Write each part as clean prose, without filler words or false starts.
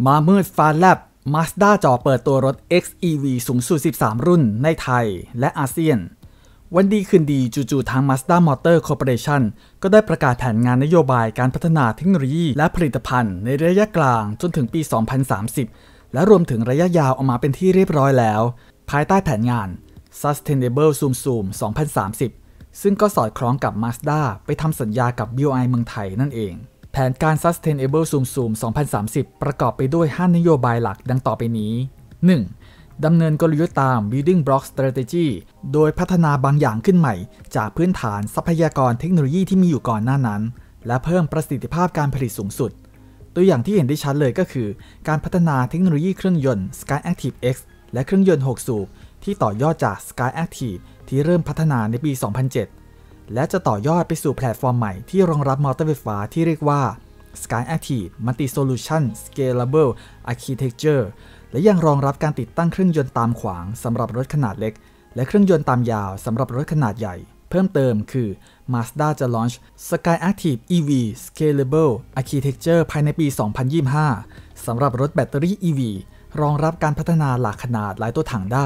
มามืดฟ้าแลบ Mazda จ่อเปิดตัวรถ XEV สูงสุด 13 รุ่นในไทยและอาเซียนวันดีคืนดีจู่ๆทาง Mazda Motor Corporation ก็ได้ประกาศแผนงานนโยบายการพัฒนาเทคโนโลยีและผลิตภัณฑ์ในระยะกลางจนถึงปี 2030 และรวมถึงระยะยาวออกมาเป็นที่เรียบร้อยแล้วภายใต้แผนงาน Sustainable Zoom 2030 ซึ่งก็สอดคล้องกับ Mazda ไปทำสัญญากับ BOI เมืองไทยนั่นเองแผนการ Sustainable Zoom 2030 ประกอบไปด้วย 5 นโยบายหลักดังต่อไปนี้ 1. ดำเนินกลยุทธ์ตาม Building Block Strategy โดยพัฒนาบางอย่างขึ้นใหม่จากพื้นฐานทรัพยากรเทคโนโลยีที่มีอยู่ก่อนหน้านั้นและเพิ่มประสิทธิภาพการผลิตสูงสุดตัวอย่างที่เห็นได้ชัดเลยก็คือการพัฒนาเทคโนโลยีเครื่องยนต์ Skyactiv X และเครื่องยนต์ 6 สูบที่ต่อยอดจาก Skyactiv ที่เริ่มพัฒนาในปี 2007 และจะต่อยอดไปสู่แพลตฟอร์มใหม่ที่รองรับมอเตอร์ไฟฟ้าที่เรียกว่า Skyactiv Multi-Solution Scalable Architecture และยังรองรับการติดตั้งเครื่องยนต์ตามขวางสำหรับรถขนาดเล็กและเครื่องยนต์ตามยาวสำหรับรถขนาดใหญ่เพิ่มเติมคือ Mazda จะ launch Skyactiv EV Scalable Architecture ภายในปี 2025 สำหรับรถแบตเตอรี่ EV รองรับการพัฒนาหลากขนาดหลายตัวถังได้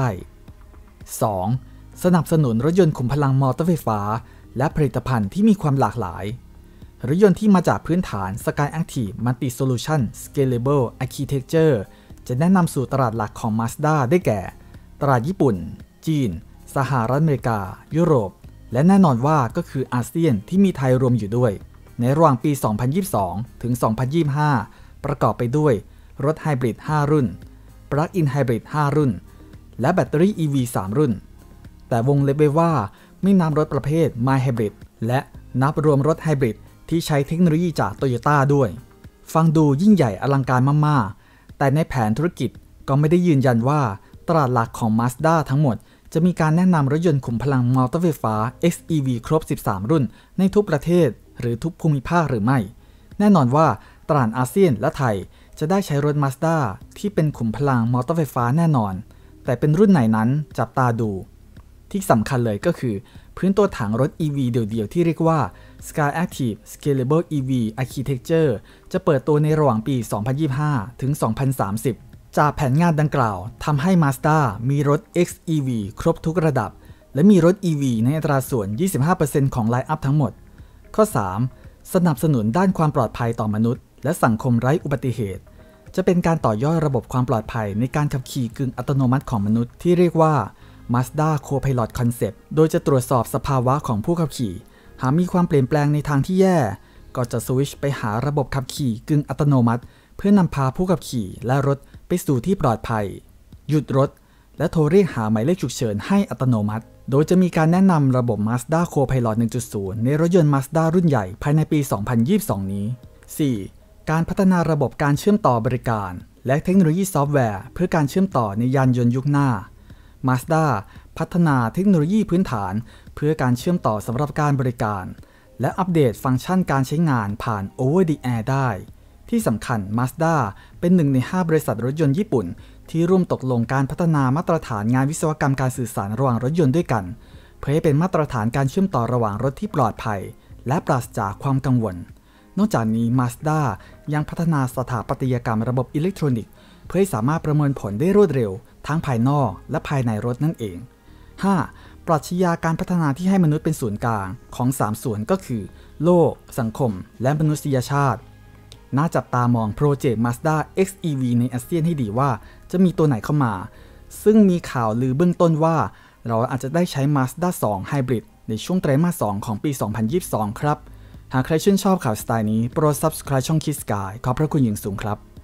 2. สนับสนุนรถยนต์ขุมพลังมอเตอร์ไฟฟ้าและผลิตภัณฑ์ที่มีความหลากหลายรถยนต์ที่มาจากพื้นฐาน Skyactiv Multi-Solution Scalable Architecture จะแนะนำสู่ตลาดหลักของ Mazda ได้แก่ตลาดญี่ปุ่นจีนสหรัฐอเมริกายุโรปและแน่นอนว่าก็คืออาเซียนที่มีไทยรวมอยู่ด้วยในระหว่างปี 2022 ถึง 2025 ประกอบไปด้วยรถไฮบริด 5 รุ่น Plug-in Hybrid 5 รุ่นและแบตเตอรี่ EV 3 รุ่นแต่วงเล็บไว้ว่าไม่นับรถประเภท My Hybrid และนับรวมรถไฮบริดที่ใช้เทคโนโลยีจาก Toyota ด้วยฟังดูยิ่งใหญ่อลังการมากๆแต่ในแผนธุรกิจก็ไม่ได้ยืนยันว่าตลาดหลักของ Mazda ทั้งหมดจะมีการแนะนำรถยนต์ขุมพลังมอเตอร์ไฟฟ้า XEV ครบ 13 รุ่นในทุกประเทศหรือทุกภูมิภาคหรือไม่แน่นอนว่าตลาดอาเซียนและไทยจะได้ใช้รถ Mazda ที่เป็นขุมพลังมอเตอร์ไฟฟ้าแน่นอนแต่เป็นรุ่นไหนนั้นจับตาดูที่สำคัญเลยก็คือพื้นตัวถังรถ EV เดี่ยวๆที่เรียกว่า Skyactiv Scalable EV Architecture จะเปิดตัวในระหว่างปี 2025 ถึง 2030 จากแผนงานดังกล่าวทำให้ Mazda มีรถ XEV ครบทุกระดับและมีรถ EV ในอัตราส่วน 25% ของไลน์อัพทั้งหมดข้อ 3. สนับสนุนด้านความปลอดภัยต่อมนุษย์และสังคมไร้อุบัติเหตุจะเป็นการต่อยอดระบบความปลอดภัยในการขับขี่กึ่งอัตโนมัติของมนุษย์ที่เรียกว่า Mazda Co-Pilot Concept โดยจะตรวจสอบสภาวะของผู้ขับขี่หากมีความเปลี่ยนแปลงในทางที่แย่ก็จะสวิตช์ไปหาระบบขับขี่กึ่งอัตโนมัติเพื่อนำพาผู้ขับขี่และรถไปสู่ที่ปลอดภัยหยุดรถและโทรเรียกหาหมายเลขฉุกเฉินให้อัตโนมัติโดยจะมีการแนะนำระบบ Mazda Co-Pilot 1.0 ในรถยนต์ Mazda รุ่นใหญ่ภายในปี 2022 นี้ 4. การพัฒนาระบบการเชื่อมต่อบริการและเทคโนโลยีซอฟต์แวร์เพื่อการเชื่อมต่อในยานยนต์ยุคหน้า Mazda พัฒนาเทคโนโลยีพื้นฐานเพื่อการเชื่อมต่อสำหรับการบริการและอัปเดตฟังก์ชันการใช้งานผ่าน Over the Air ได้ที่สำคัญ Mazda เป็นหนึ่งใน 5 บริษัทรถยนต์ญี่ปุ่นที่ร่วมตกลงการพัฒนามาตรฐานงานวิศวกรรมการสื่อสารระหว่างรถยนต์ด้วยกันเพื่อให้เป็นมาตรฐานการเชื่อมต่อระหว่างรถที่ปลอดภัยและปราศจากความกังวลนอกจากนี้ Mazda ยังพัฒนาสถาปัตยกรรมระบบอิเล็กทรอนิกส์เพื่อให้สามารถประเมินผลได้รวดเร็วทั้งภายนอกและภายในรถนั่นเอง 5. ปรัชญาการพัฒนาที่ให้มนุษย์เป็นศูนย์กลางของ 3 ส่วนก็คือโลกสังคมและมนุษยชาติน่าจับตามองโปรเจกต์ Mazda XEV ในอาเซียนให้ดีว่าจะมีตัวไหนเข้ามาซึ่งมีข่าวลือเบื้องต้นว่าเราอาจจะได้ใช้ Mazda 2 Hybrid ในช่วงไตรมาส 2 ของปี 2022 ครับหากใครชื่นชอบข่าวสไตล์นี้โปรด Subscribe ช่อง Kids Sky ขอบพระคุณอย่างสูงครับ